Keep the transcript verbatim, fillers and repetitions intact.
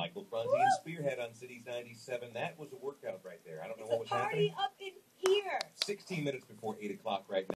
Michael Franti and Spearhead on Cities ninety-seven. That was a workout right there. I don't know It's what a was party happening. up in here. sixteen minutes before eight o'clock right now.